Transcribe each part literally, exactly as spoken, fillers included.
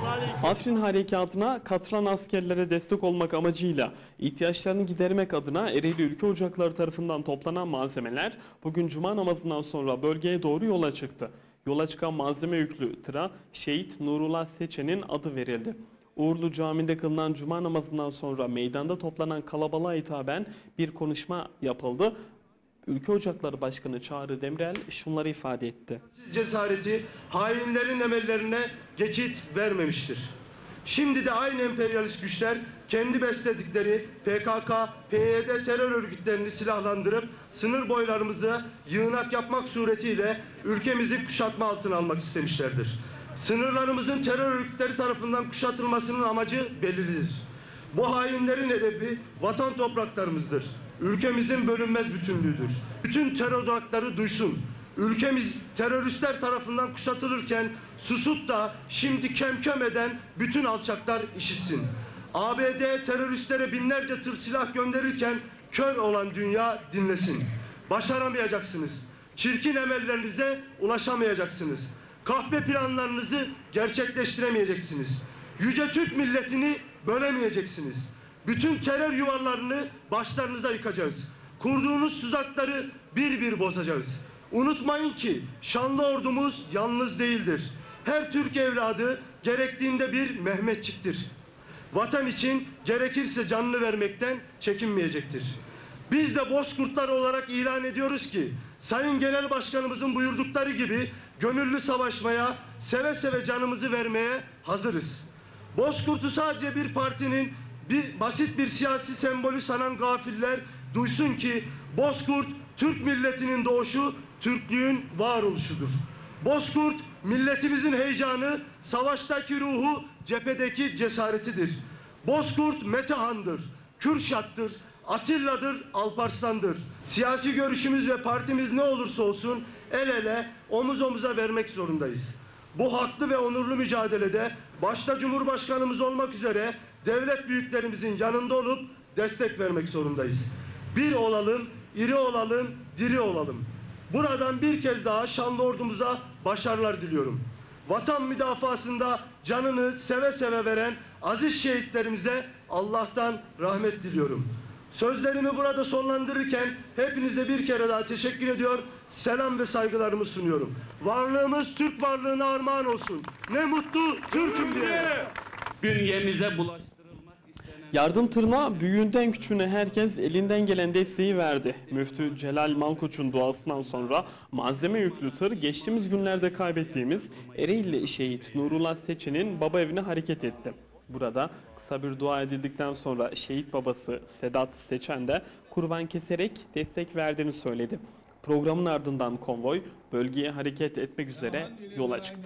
Afrin harekatına katılan askerlere destek olmak amacıyla ihtiyaçlarını gidermek adına Ereğli Ülke Ocakları tarafından toplanan malzemeler bugün cuma namazından sonra bölgeye doğru yola çıktı. Yola çıkan malzeme yüklü tıra Şehit Nurullah Seçen'in adı verildi. Uğurlu Camii'nde kılınan cuma namazından sonra meydanda toplanan kalabalığa hitaben bir konuşma yapıldı. Ülke Ocakları Başkanı Çağrı Demirel şunları ifade etti. Cesareti hainlerin emellerine geçit vermemiştir. Şimdi de aynı emperyalist güçler kendi besledikleri P K K, P Y D terör örgütlerini silahlandırıp sınır boylarımızı yığınak yapmak suretiyle ülkemizi kuşatma altına almak istemişlerdir. Sınırlarımızın terör örgütleri tarafından kuşatılmasının amacı belirlidir. Bu hainlerin hedefi vatan topraklarımızdır. Ülkemizin bölünmez bütünlüğüdür. Bütün terör odakları duysun. Ülkemiz teröristler tarafından kuşatılırken susup da şimdi kemkem eden bütün alçaklar işitsin. A B D teröristlere binlerce tır silah gönderirken kör olan dünya dinlesin. Başaramayacaksınız. Çirkin emellerinize ulaşamayacaksınız. Kahpe planlarınızı gerçekleştiremeyeceksiniz. Yüce Türk milletini bölemeyeceksiniz. Bütün terör yuvalarını başlarınıza yıkacağız. Kurduğunuz tuzakları bir bir bozacağız. Unutmayın ki şanlı ordumuz yalnız değildir. Her Türk evladı gerektiğinde bir Mehmetçiktir. Vatan için gerekirse canını vermekten çekinmeyecektir. Biz de bozkurtlar olarak ilan ediyoruz ki Sayın Genel Başkanımızın buyurdukları gibi gönüllü savaşmaya, seve seve canımızı vermeye hazırız. Bozkurt'u sadece bir partinin bir basit bir siyasi sembolü sanan gafiller duysun ki Bozkurt Türk milletinin doğuşu, Türklüğün varoluşudur. Bozkurt milletimizin heyecanı, savaştaki ruhu, cephedeki cesaretidir. Bozkurt Metehan'dır, Kürşat'tır, Atilla'dır, Alparslan'dır. Siyasi görüşümüz ve partimiz ne olursa olsun el ele, omuz omuza vermek zorundayız. Bu haklı ve onurlu mücadelede başta Cumhurbaşkanımız olmak üzere devlet büyüklerimizin yanında olup destek vermek zorundayız. Bir olalım, iri olalım, diri olalım. Buradan bir kez daha şanlı ordumuza başarılar diliyorum. Vatan müdafasında canını seve seve veren aziz şehitlerimize Allah'tan rahmet diliyorum. Sözlerimi burada sonlandırırken hepinize bir kere daha teşekkür ediyor, selam ve saygılarımı sunuyorum. Varlığımız Türk varlığına armağan olsun. Ne mutlu Türk'üm diye. Bünyemize bulaştırılmak istenen... Yardım tırına büyüğünden küçüğüne herkes elinden gelen desteği verdi. Müftü Celal Malkoç'un duasından sonra malzeme yüklü tır geçtiğimiz günlerde kaybettiğimiz Ereğli Şehit Nurullah Seçen'in baba evine hareket etti. Burada kısa bir dua edildikten sonra şehit babası Sedat Seçen de kurban keserek destek verdiğini söyledi. Programın ardından konvoy bölgeye hareket etmek üzere yola çıktı.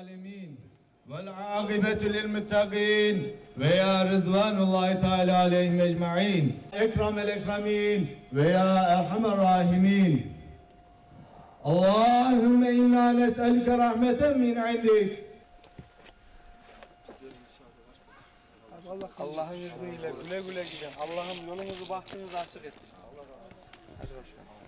وَالْعَاقِبَةُ لِلْمُتَّقِينَ وَيَا رِضْوَانُ اللّٰهِ تَعَالَى عَلَيْهِمْ اَجْمَعِينَ اَكْرَمَ الْاَكْرَمِينَ وَيَا اَرْحَمَ الرَّاحِمِينَ اللّٰهُمَّ اِنَّا نَسْأَلُكَ رَحْمَةً مِنْ عِنْدِكَ. Allah'ın izniyle güle güle gidin. Allah'ım yolunuzu bahtınızı açık etsin. Hadi başkanım.